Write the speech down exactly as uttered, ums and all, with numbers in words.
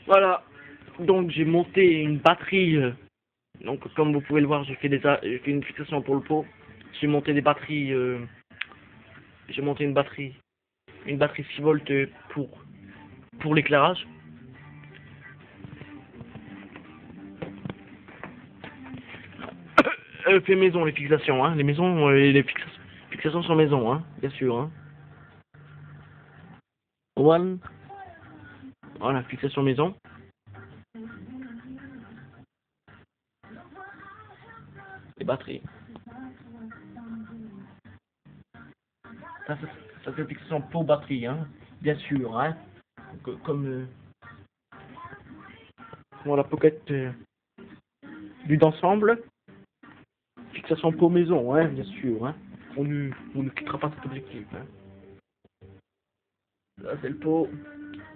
Voilà, donc j'ai monté une batterie. euh, donc comme vous pouvez le voir, j'ai fait des, a- j'ai fait une fixation pour le pot. J'ai monté des batteries. euh, j'ai monté une batterie, une batterie six volts euh, pour pour l'éclairage. Euh, fait maison les fixations, hein. Les maisons, euh, les fixations, fixations sur maison, hein, bien sûr, hein. One, voilà, fixation maison. Les batteries. Ça, ça, ça c'est fixation pot batterie, hein, bien sûr, hein. Co- Comme euh, voilà, pocket euh, vue d'ensemble. Fixation pot maison, hein, bien sûr, hein. On ne, on ne quittera pas cet objectif, hein. Là, c'est le pot.